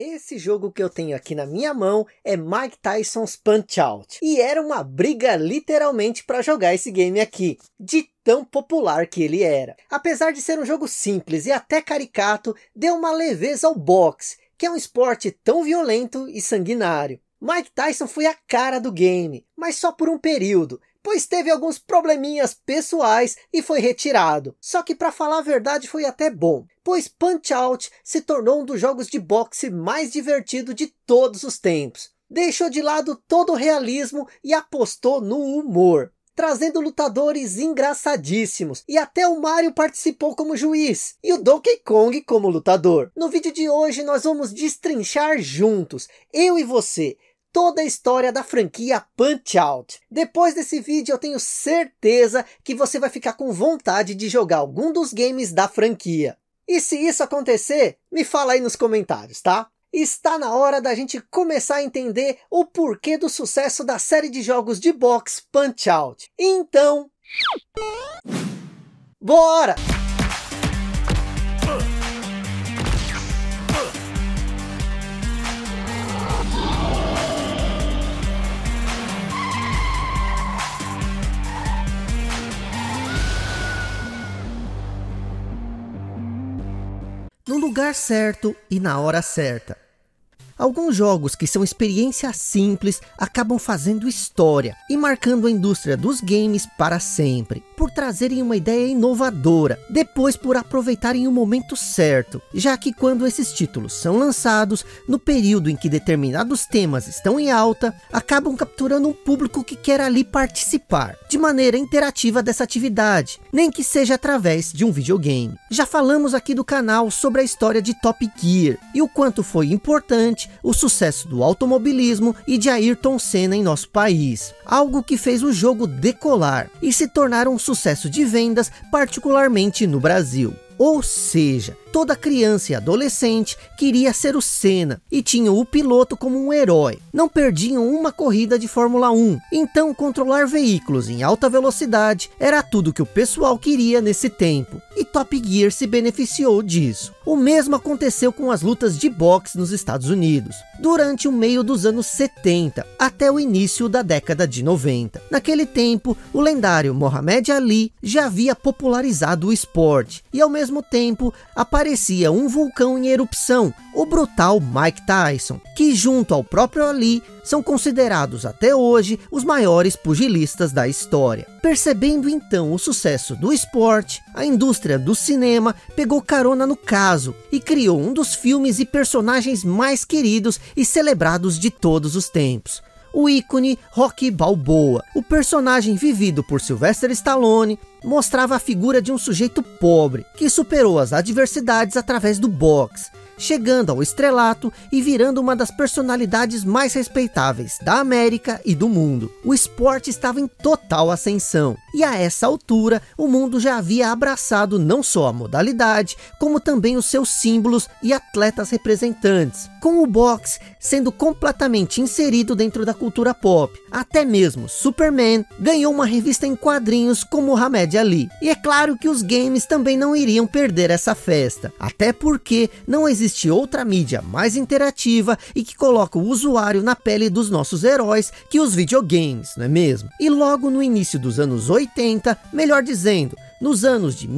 Esse jogo que eu tenho aqui na minha mão é Mike Tyson's Punch-Out! E era uma briga literalmente para jogar esse game aqui, de tão popular que ele era. Apesar de ser um jogo simples e até caricato, deu uma leveza ao boxe, que é um esporte tão violento e sanguinário. Mike Tyson foi a cara do game, mas só por um período, pois teve alguns probleminhas pessoais e foi retirado. Só que para falar a verdade foi até bom, pois Punch-Out se tornou um dos jogos de boxe mais divertido de todos os tempos. Deixou de lado todo o realismo e apostou no humor, trazendo lutadores engraçadíssimos, e até o Mario participou como juiz, e o Donkey Kong como lutador. No vídeo de hoje nós vamos destrinchar juntos, eu e você, toda a história da franquia Punch-Out! Depois desse vídeo eu tenho certeza que você vai ficar com vontade de jogar algum dos games da franquia. E se isso acontecer, me fala aí nos comentários, tá? Está na hora da gente começar a entender o porquê do sucesso da série de jogos de boxe Punch-Out! Então, bora! No lugar certo e na hora certa. Alguns jogos que são experiências simples acabam fazendo história e marcando a indústria dos games para sempre, por trazerem uma ideia inovadora, depois por aproveitarem o momento certo, já que quando esses títulos são lançados, no período em que determinados temas estão em alta, acabam capturando um público que quer ali participar, de maneira interativa dessa atividade, nem que seja através de um videogame. Já falamos aqui do canal sobre a história de Top Gear, e o quanto foi importante o sucesso do automobilismo e de Ayrton Senna em nosso país, algo que fez o jogo decolar e se tornar um sucesso de vendas, particularmente no Brasil. Ou seja, toda criança e adolescente queria ser o Senna e tinham o piloto como um herói. Não perdiam uma corrida de Fórmula 1. Então controlar veículos em alta velocidade era tudo que o pessoal queria nesse tempo. E Top Gear se beneficiou disso. O mesmo aconteceu com as lutas de boxe nos Estados Unidos, durante o meio dos anos 70, até o início da década de 90. Naquele tempo, o lendário Muhammad Ali já havia popularizado o esporte, e ao mesmo tempo, aparecia um vulcão em erupção, o brutal Mike Tyson, que junto ao próprio Ali, são considerados até hoje os maiores pugilistas da história. Percebendo então o sucesso do esporte, a indústria do cinema pegou carona no caso e criou um dos filmes e personagens mais queridos e celebrados de todos os tempos. O ícone Rocky Balboa. O personagem vivido por Sylvester Stallone mostrava a figura de um sujeito pobre, que superou as adversidades através do boxe, chegando ao estrelato e virando uma das personalidades mais respeitáveis da América e do mundo. O esporte estava em total ascensão, e a essa altura o mundo já havia abraçado não só a modalidade, como também os seus símbolos e atletas representantes, com o boxe sendo completamente inserido dentro da cultura pop. Até mesmo Superman ganhou uma revista em quadrinhos com Muhammad Ali. E é claro que os games também não iriam perder essa festa, até porque não existe outra mídia mais interativa e que coloca o usuário na pele dos nossos heróis que os videogames, não é mesmo? E logo no início dos anos 80, melhor dizendo, nos anos de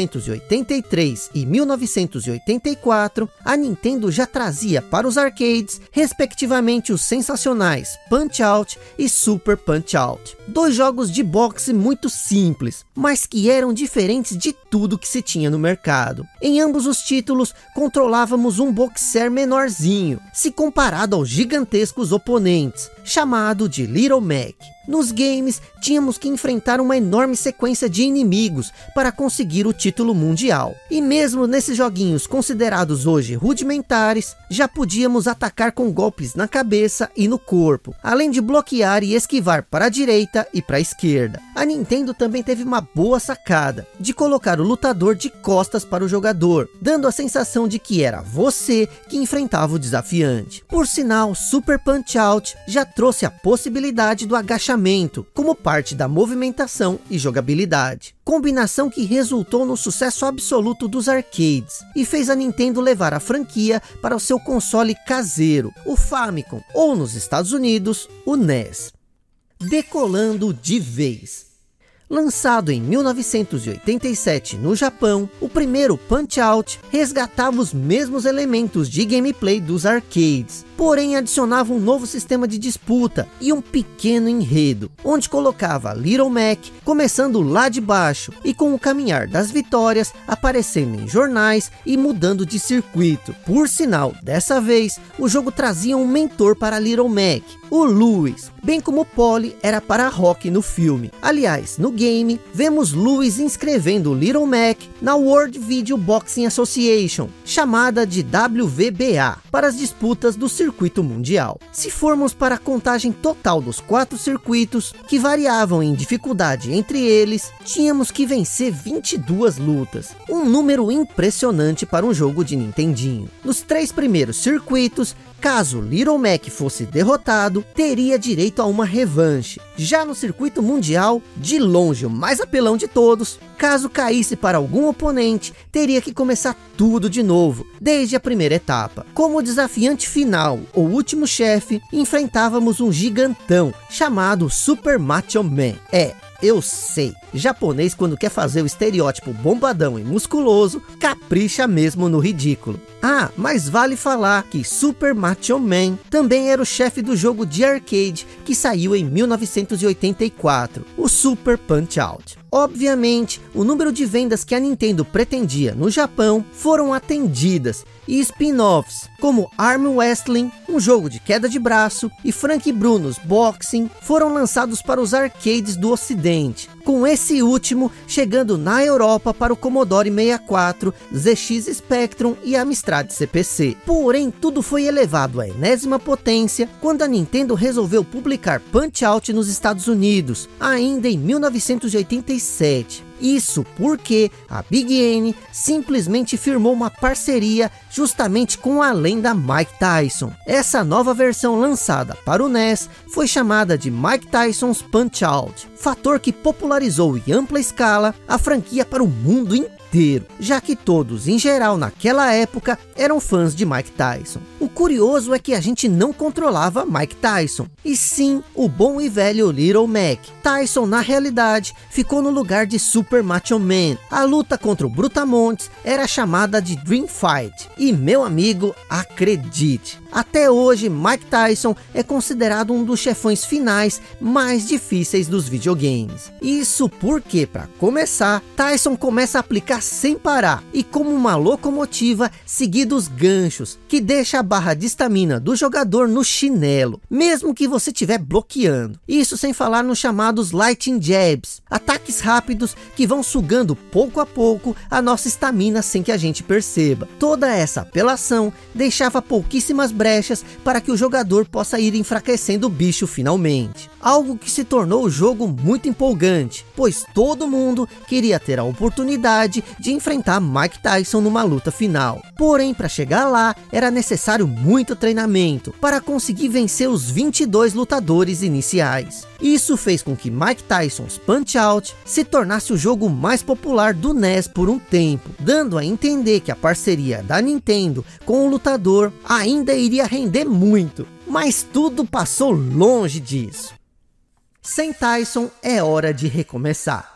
1983 e 1984, a Nintendo já trazia para os arcades, respectivamente, os sensacionais Punch-Out e Super Punch-Out. Dois jogos de boxe muito simples, mas que eram diferentes de tudo que se tinha no mercado. Em ambos os títulos, controlávamos um boxer menorzinho, se comparado aos gigantescos oponentes, chamado de Little Mac. Nos games, tínhamos que enfrentar uma enorme sequência de inimigos para conseguir o título mundial. E mesmo nesses joguinhos considerados hoje rudimentares, já podíamos atacar com golpes na cabeça e no corpo, além de bloquear e esquivar para a direita e para a esquerda. A Nintendo também teve uma boa sacada, de colocar o lutador de costas para o jogador, dando a sensação de que era você que enfrentava o desafiante. Por sinal, Super Punch-Out já trouxe a possibilidade do agachamento balanceamento, como parte da movimentação e jogabilidade. Combinação que resultou no sucesso absoluto dos arcades e fez a Nintendo levar a franquia para o seu console caseiro, o Famicom, ou nos Estados Unidos, o NES. Decolando de vez. Lançado em 1987 no Japão, o primeiro Punch-Out resgatava os mesmos elementos de gameplay dos arcades, porém adicionava um novo sistema de disputa e um pequeno enredo, onde colocava Little Mac começando lá de baixo e com o caminhar das vitórias aparecendo em jornais e mudando de circuito. Por sinal, dessa vez, o jogo trazia um mentor para Little Mac, o Lewis, bem como Polly era para Rock no filme. Aliás, no game, vemos Lewis inscrevendo Little Mac na World Video Boxing Association, chamada de WVBA, para as disputas do circuito mundial. Se formos para a contagem total dos 4 circuitos, que variavam em dificuldade entre eles, tínhamos que vencer 22 lutas, um número impressionante para um jogo de Nintendinho. Nos 3 primeiros circuitos, caso Little Mac fosse derrotado, teria direito a uma revanche. Já no circuito mundial, de longe o mais apelão de todos, caso caísse para algum oponente, teria que começar tudo de novo, desde a primeira etapa. Como desafiante final, ou último chefe, enfrentávamos um gigantão, chamado Super Macho Man. Eu sei, japonês quando quer fazer o estereótipo bombadão e musculoso, capricha mesmo no ridículo. Ah, mas vale falar que Super Macho Man também era o chefe do jogo de arcade que saiu em 1984, o Super Punch-Out. Obviamente, o número de vendas que a Nintendo pretendia no Japão foram atendidas, e spin-offs como Arm Wrestling, um jogo de queda de braço, e Frank Bruno's Boxing foram lançados para os arcades do ocidente, com esse último chegando na Europa para o Commodore 64, ZX Spectrum e Amstrad CPC. Porém, tudo foi elevado à enésima potência quando a Nintendo resolveu publicar Punch-Out nos Estados Unidos, ainda em 1987. Isso porque a Big N simplesmente firmou uma parceria justamente com a lenda Mike Tyson. Essa nova versão lançada para o NES foi chamada de Mike Tyson's Punch-Out, fator que popularizou em ampla escala a franquia para o mundo inteiro, já que todos em geral naquela época eram fãs de Mike Tyson. O curioso é que a gente não controlava Mike Tyson, e sim o bom e velho Little Mac. Tyson na realidade ficou no lugar de Super Macho Man. A luta contra o Brutamontes era chamada de Dream Fight, e meu amigo, acredite, até hoje Mike Tyson é considerado um dos chefões finais mais difíceis dos videogames. Isso porque, para começar, Tyson começa a aplicar sem parar e como uma locomotiva seguindo os ganchos, que deixa a barra de estamina do jogador no chinelo, mesmo que você estiver bloqueando. Isso sem falar nos chamados Lightning Jabs, ataques rápidos que vão sugando pouco a pouco a nossa estamina sem que a gente perceba. Toda essa apelação deixava pouquíssimas brechas para que o jogador possa ir enfraquecendo o bicho finalmente. Algo que se tornou o jogo muito empolgante, pois todo mundo queria ter a oportunidade de enfrentar Mike Tyson numa luta final. Porém, para chegar lá, era necessário muito treinamento para conseguir vencer os 22 lutadores iniciais. Isso fez com que Mike Tyson's Punch-Out se tornasse o jogo mais popular do NES por um tempo, dando a entender que a parceria da Nintendo com o lutador ainda iria render muito. Mas tudo passou longe disso. Sem Tyson é hora de recomeçar.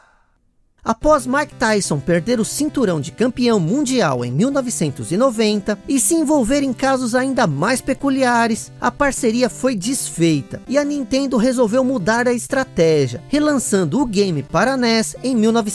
Após Mike Tyson perder o cinturão de campeão mundial em 1990 e se envolver em casos ainda mais peculiares, a parceria foi desfeita e a Nintendo resolveu mudar a estratégia, relançando o game para NES em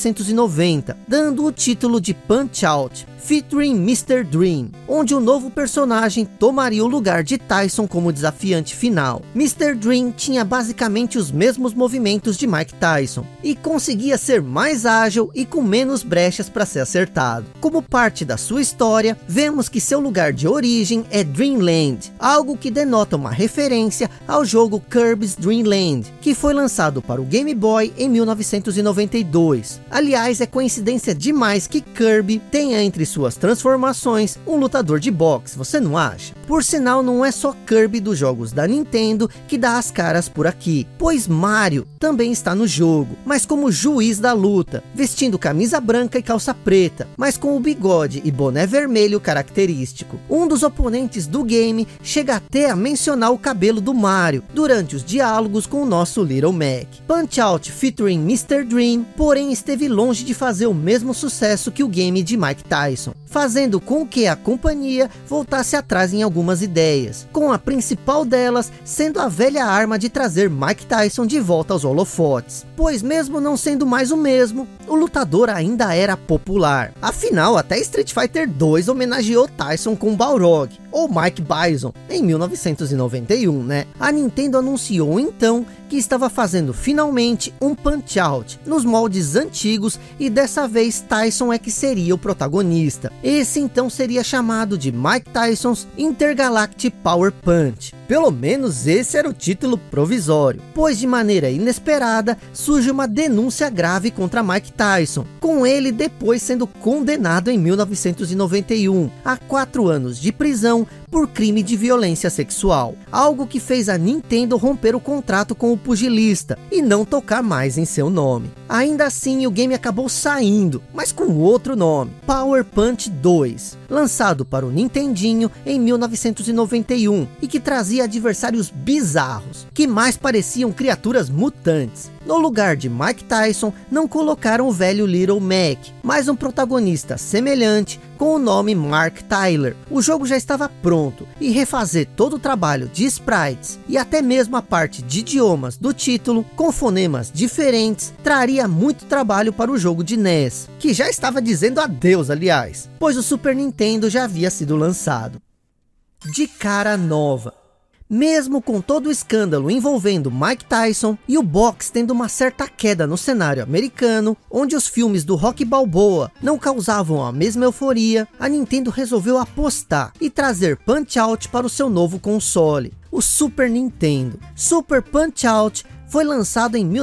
1990, dando o título de Punch-Out, featuring Mr. Dream, onde o novo personagem tomaria o lugar de Tyson como desafiante final. Mr. Dream tinha basicamente os mesmos movimentos de Mike Tyson e conseguia ser mais ágil e com menos brechas para ser acertado. Como parte da sua história, vemos que seu lugar de origem é Dreamland, algo que denota uma referência ao jogo Kirby's Dream Land, que foi lançado para o Game Boy em 1992. Aliás, é coincidência demais que Kirby tenha entre suas transformações, um lutador de boxe, você não acha? Por sinal, não é só Kirby dos jogos da Nintendo que dá as caras por aqui, pois Mario também está no jogo, mas como juiz da luta, vestindo camisa branca e calça preta, mas com o bigode e boné vermelho característico. Um dos oponentes do game chega até a mencionar o cabelo do Mario durante os diálogos com o nosso Little Mac. Punch-Out featuring Mr. Dream, porém esteve longe de fazer o mesmo sucesso que o game de Mike Tyson, fazendo com que a companhia voltasse atrás em algumas ideias, com a principal delas sendo a velha arma de trazer Mike Tyson de volta aos holofotes, pois mesmo não sendo mais o mesmo, o lutador ainda era popular. Afinal, até Street Fighter 2 homenageou Tyson com Balrog, ou Mike Bison, em 1991, né? A Nintendo anunciou então que estava fazendo finalmente um Punch-Out nos moldes antigos, e dessa vez Tyson é que seria o protagonista. Esse então seria chamado de Mike Tyson's Intergalactic Power Punch. Pelo menos esse era o título provisório, pois de maneira inesperada surge uma denúncia grave contra Mike Tyson, com ele depois sendo condenado em 1991 a 4 anos de prisão por crime de violência sexual, algo que fez a Nintendo romper o contrato com o pugilista e não tocar mais em seu nome. Ainda assim, o game acabou saindo, mas com outro nome, Power Punch 2, lançado para o Nintendinho em 1991 e que trazia adversários bizarros, que mais pareciam criaturas mutantes. No lugar de Mike Tyson, não colocaram o velho Little Mac, mas um protagonista semelhante com o nome Mark Tyler. O jogo já estava pronto, e refazer todo o trabalho de sprites e até mesmo a parte de idiomas do título com fonemas diferentes traria muito trabalho para o jogo de NES, que já estava dizendo adeus, aliás, pois o Super Nintendo já havia sido lançado. De cara nova. Mesmo com todo o escândalo envolvendo Mike Tyson e o boxe tendo uma certa queda no cenário americano, onde os filmes do Rocky Balboa não causavam a mesma euforia, a Nintendo resolveu apostar e trazer Punch-Out para o seu novo console, o Super Nintendo. Super Punch-Out foi lançado em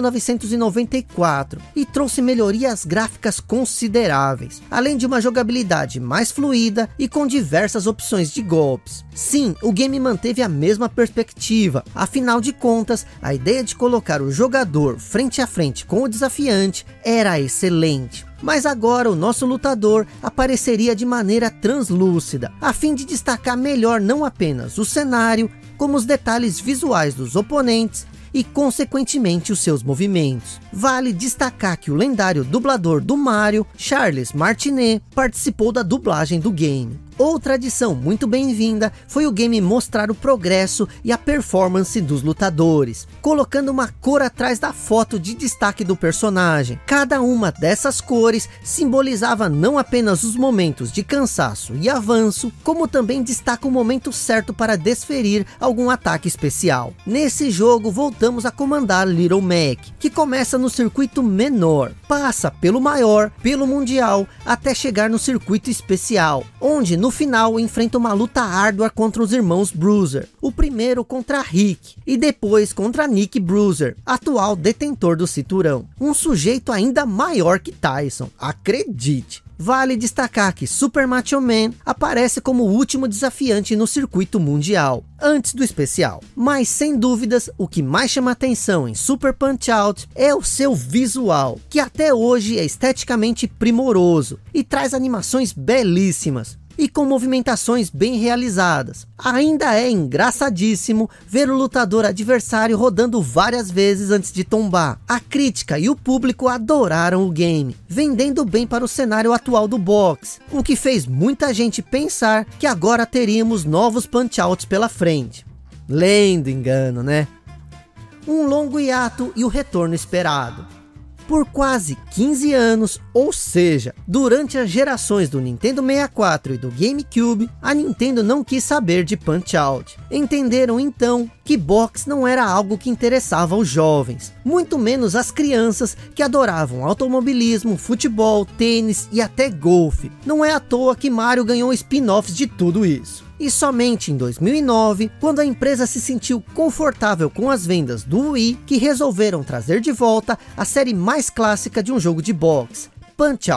1994 e trouxe melhorias gráficas consideráveis, além de uma jogabilidade mais fluida e com diversas opções de golpes. Sim, o game manteve a mesma perspectiva, afinal de contas, a ideia de colocar o jogador frente a frente com o desafiante era excelente. Mas agora o nosso lutador apareceria de maneira translúcida, a fim de destacar melhor não apenas o cenário, como os detalhes visuais dos oponentes e consequentemente os seus movimentos. Vale destacar que o lendário dublador do Mario, Charles Martinet, participou da dublagem do game. Outra adição muito bem-vinda foi o game mostrar o progresso e a performance dos lutadores, colocando uma cor atrás da foto de destaque do personagem. Cada uma dessas cores simbolizava não apenas os momentos de cansaço e avanço, como também destaca o momento certo para desferir algum ataque especial. Nesse jogo voltamos a comandar Little Mac, que começa no circuito menor, passa pelo maior, pelo mundial, até chegar no circuito especial, onde no final enfrenta uma luta árdua contra os irmãos Bruiser, o primeiro contra Rick e depois contra Nick Bruiser, atual detentor do cinturão, um sujeito ainda maior que Tyson, acredite. Vale destacar que Super Macho Man aparece como o último desafiante no circuito mundial, antes do especial. Mas sem dúvidas, o que mais chama atenção em Super Punch-Out é o seu visual, que até hoje é esteticamente primoroso e traz animações belíssimas e com movimentações bem realizadas. Ainda é engraçadíssimo ver o lutador adversário rodando várias vezes antes de tombar. A crítica e o público adoraram o game, vendendo bem para o cenário atual do boxe, o que fez muita gente pensar que agora teríamos novos Punch-Outs pela frente. Lendo engano, né? Um longo hiato e o retorno esperado. Por quase 15 anos, ou seja, durante as gerações do Nintendo 64 e do GameCube, a Nintendo não quis saber de Punch-Out. Entenderam então que boxe não era algo que interessava aos jovens, muito menos as crianças que adoravam automobilismo, futebol, tênis e até golfe. Não é à toa que Mario ganhou spin-offs de tudo isso. E somente em 2009, quando a empresa se sentiu confortável com as vendas do Wii, que resolveram trazer de volta a série mais clássica de um jogo de boxe, Punch-Out.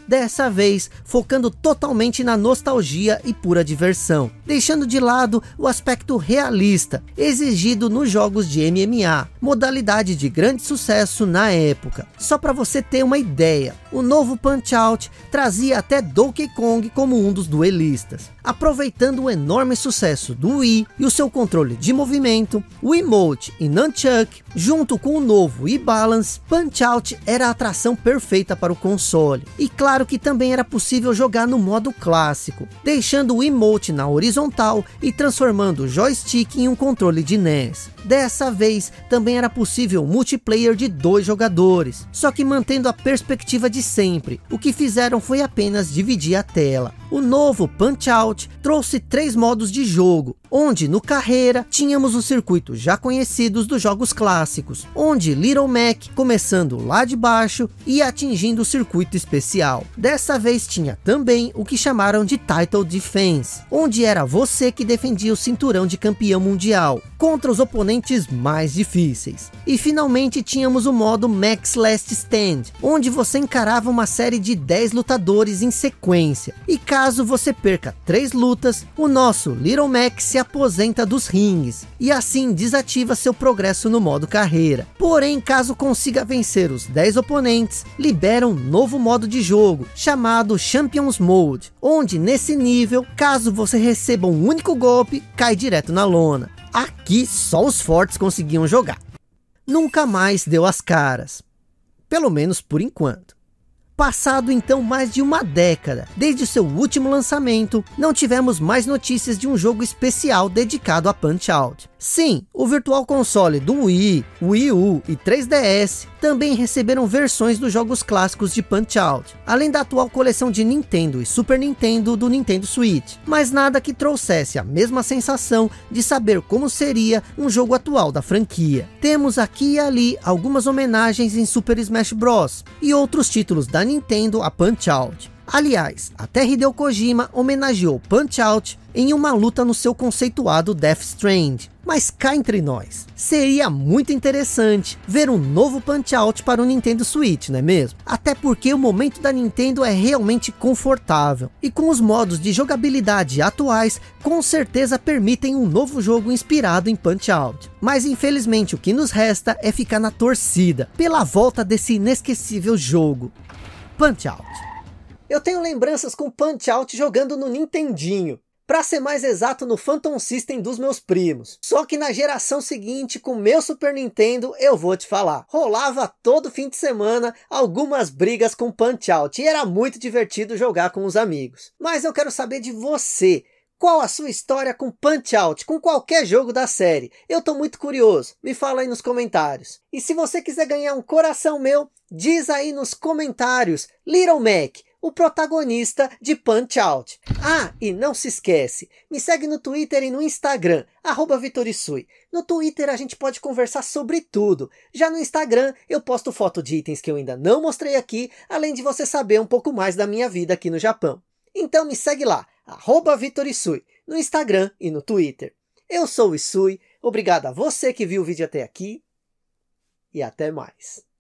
dessa vez focando totalmente na nostalgia e pura diversão, deixando de lado o aspecto realista exigido nos jogos de MMA, modalidade de grande sucesso na época. Só para você ter uma ideia, o novo Punch-Out trazia até Donkey Kong como um dos duelistas. Aproveitando o enorme sucesso do Wii e o seu controle de movimento, o Emote e Nunchuck, junto com o novo Wii Balance, Punch-Out era a atração perfeita para o console. E claro que também era possível jogar no modo clássico, deixando o Emote na horizontal e transformando o joystick em um controle de NES. Dessa vez também era possível multiplayer de 2 jogadores, só que mantendo a perspectiva de sempre. O que fizeram foi apenas dividir a tela. O novo Punch-Out trouxe 3 modos de jogo, onde no carreira tínhamos os circuitos já conhecidos dos jogos clássicos, onde Little Mac começando lá de baixo e atingindo o circuito especial. Dessa vez tinha também o que chamaram de Title Defense, onde era você que defendia o cinturão de campeão mundial contra os oponentes mais difíceis. E finalmente tínhamos o modo Max Last Stand, onde você encarava uma série de 10 lutadores em sequência, e caso você perca 3 lutas, o nosso Little Mac se aposenta dos rings, e assim desativa seu progresso no modo carreira. Porém, caso consiga vencer os 10 oponentes, libera um novo modo de jogo, chamado Champions Mode, onde nesse nível, caso você receba um único golpe, cai direto na lona. Aqui só os fortes conseguiam jogar. Nunca mais deu as caras, pelo menos por enquanto. Passado então mais de uma década, desde o seu último lançamento, não tivemos mais notícias de um jogo especial dedicado a Punch-Out. Sim, o Virtual Console do Wii, Wii U e 3DS também receberam versões dos jogos clássicos de Punch-Out, além da atual coleção de Nintendo e Super Nintendo do Nintendo Switch, mas nada que trouxesse a mesma sensação de saber como seria um jogo atual da franquia. Temos aqui e ali algumas homenagens em Super Smash Bros. E outros títulos da Nintendo a Punch-Out. Aliás, até Hideo Kojima homenageou Punch-Out em uma luta no seu conceituado Death Stranding. Mas cá entre nós, seria muito interessante ver um novo Punch-Out para o Nintendo Switch, não é mesmo? Até porque o momento da Nintendo é realmente confortável, e com os modos de jogabilidade atuais, com certeza permitem um novo jogo inspirado em Punch-Out. Mas infelizmente o que nos resta é ficar na torcida pela volta desse inesquecível jogo, Punch-Out. Eu tenho lembranças com Punch-Out jogando no Nintendinho. Pra ser mais exato, no Phantom System dos meus primos. Só que na geração seguinte, com meu Super Nintendo, eu vou te falar. Rolava todo fim de semana algumas brigas com Punch-Out. E era muito divertido jogar com os amigos. Mas eu quero saber de você. Qual a sua história com Punch-Out, com qualquer jogo da série? Eu tô muito curioso, me fala aí nos comentários. E se você quiser ganhar um coração meu, diz aí nos comentários, Little Mac, o protagonista de Punch-Out. Ah, e não se esquece, me segue no Twitter e no Instagram, @VitorIsui. No Twitter a gente pode conversar sobre tudo. Já no Instagram eu posto foto de itens que eu ainda não mostrei aqui, além de você saber um pouco mais da minha vida aqui no Japão. Então me segue lá, @VitorIsui, no Instagram e no Twitter. Eu sou o Isui, obrigado a você que viu o vídeo até aqui, e até mais.